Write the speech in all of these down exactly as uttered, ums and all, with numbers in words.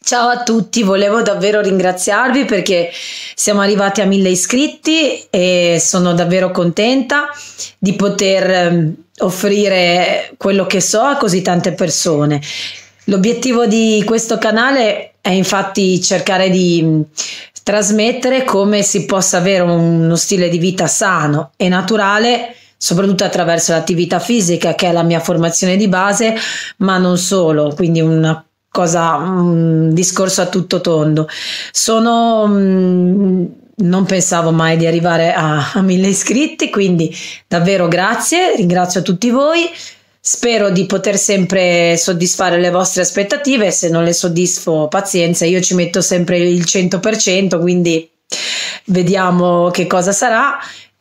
Ciao a tutti, volevo davvero ringraziarvi perché siamo arrivati a mille iscritti e sono davvero contenta di poter ehm, offrire quello che so a così tante persone. L'obiettivo di questo canale è infatti cercare di mh, trasmettere come si possa avere uno stile di vita sano e naturale, soprattutto attraverso l'attività fisica, che è la mia formazione di base, ma non solo, quindi una cosa, un discorso a tutto tondo. Sono, mm, non pensavo mai di arrivare a, a mille iscritti, quindi davvero grazie, ringrazio tutti voi. Spero di poter sempre soddisfare le vostre aspettative. Se non le soddisfo, pazienza, io ci metto sempre il cento per cento, quindi vediamo che cosa sarà.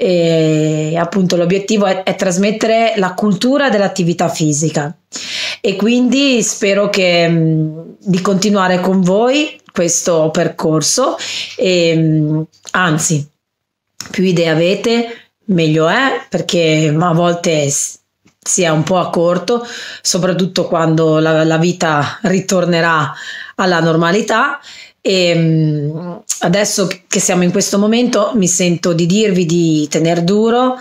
E appunto l'obiettivo è, è trasmettere la cultura dell'attività fisica e quindi spero che, mh, di continuare con voi questo percorso e mh, anzi, più idee avete meglio è, perché a volte s- si è un po' a corto, soprattutto quando la, la vita ritornerà alla normalità. E mh, adesso che siamo in questo momento mi sento di dirvi di tener duro.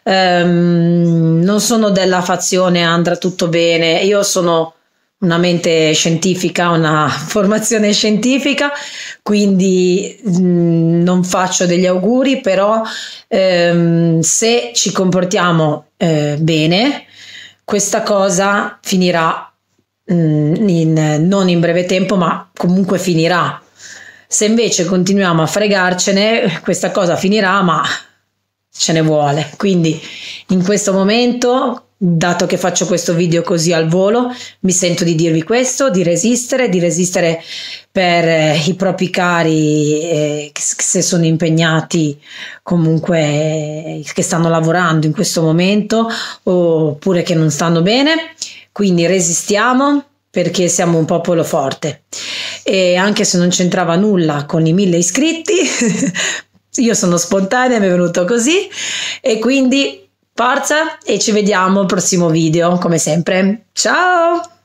Ehm, non sono della fazione andrà tutto bene, io sono una mente scientifica, una formazione scientifica, quindi mh, non faccio degli auguri, però ehm, se ci comportiamo eh, bene, questa cosa finirà mh, in- non in breve tempo, ma comunque finirà. Se invece continuiamo a fregarcene, questa cosa finirà, ma ce ne vuole. Quindi in questo momento, dato che faccio questo video così al volo, mi sento di dirvi questo, di resistere, di resistere per eh, i propri cari, eh, che s- se sono impegnati comunque, eh, che stanno lavorando in questo momento oppure che non stanno bene. Quindi resistiamo perché siamo un popolo forte. E anche se non c'entrava nulla con i mille iscritti, io sono spontanea, mi è venuto così e quindi forza e ci vediamo al prossimo video, come sempre. Ciao!